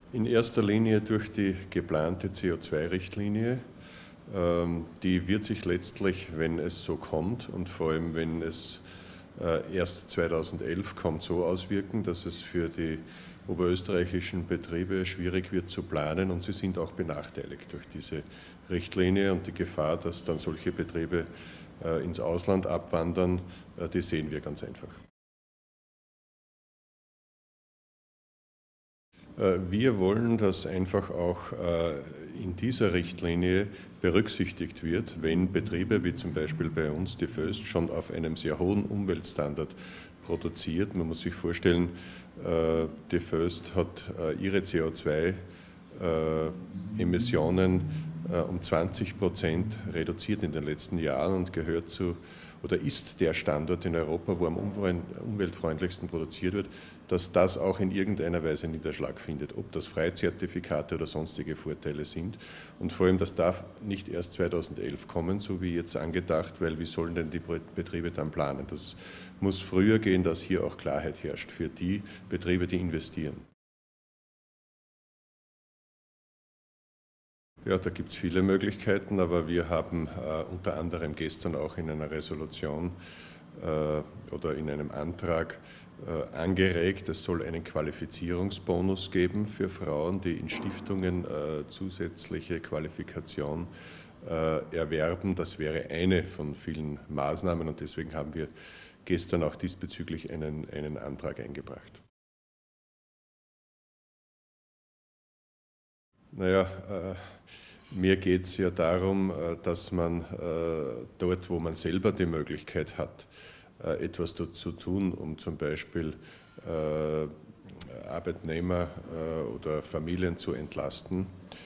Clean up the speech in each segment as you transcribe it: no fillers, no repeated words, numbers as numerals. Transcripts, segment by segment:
In erster Linie durch die geplante CO2-Richtlinie. Die wird sich letztlich, wenn es so kommt und vor allem, wenn es erst 2011 kommt, so auswirken, dass es für die oberösterreichischen Betriebe schwierig wird zu planen, und sie sind auch benachteiligt durch diese Richtlinie, und die Gefahr, dass dann solche Betriebe ins Ausland abwandern, die sehen wir ganz einfach. Wir wollen, dass einfach auch in dieser Richtlinie berücksichtigt wird, wenn Betriebe wie zum Beispiel bei uns die Voest schon auf einem sehr hohen Umweltstandard produziert. Man muss sich vorstellen, die Voest hat ihre CO2-Emissionen um 20% reduziert in den letzten Jahren und gehört zu oder ist der Standort in Europa, wo am umweltfreundlichsten produziert wird, dass das auch in irgendeiner Weise Niederschlag findet, ob das Freizertifikate oder sonstige Vorteile sind. Und vor allem, das darf nicht erst 2011 kommen, so wie jetzt angedacht, weil wie sollen denn die Betriebe dann planen? Das muss früher gehen, dass hier auch Klarheit herrscht für die Betriebe, die investieren. Ja, da gibt es viele Möglichkeiten, aber wir haben unter anderem gestern auch in einer Resolution oder in einem Antrag angeregt, es soll einen Qualifizierungsbonus geben für Frauen, die in Stiftungen zusätzliche Qualifikation erwerben. Das wäre eine von vielen Maßnahmen, und deswegen haben wir gestern auch diesbezüglich einen Antrag eingebracht. Naja, mir geht es ja darum, dass man dort, wo man selber die Möglichkeit hat, etwas dazu tun, um zum Beispiel Arbeitnehmer oder Familien zu entlasten,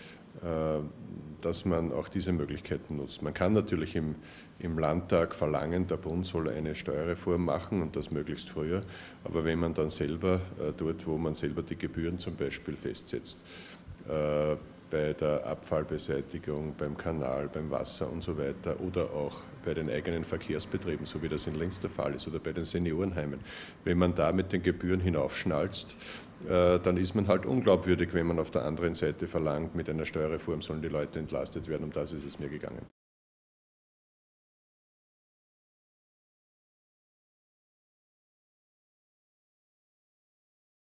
dass man auch diese Möglichkeiten nutzt. Man kann natürlich im Landtag verlangen, der Bund soll eine Steuerreform machen und das möglichst früher, aber wenn man dann selber, dort wo man selber die Gebühren zum Beispiel festsetzt, bei der Abfallbeseitigung, beim Kanal, beim Wasser und so weiter oder auch bei den eigenen Verkehrsbetrieben, so wie das in Linz der Fall ist, oder bei den Seniorenheimen. Wenn man da mit den Gebühren hinaufschnalzt, dann ist man halt unglaubwürdig, wenn man auf der anderen Seite verlangt, mit einer Steuerreform sollen die Leute entlastet werden. Um das ist es mir gegangen.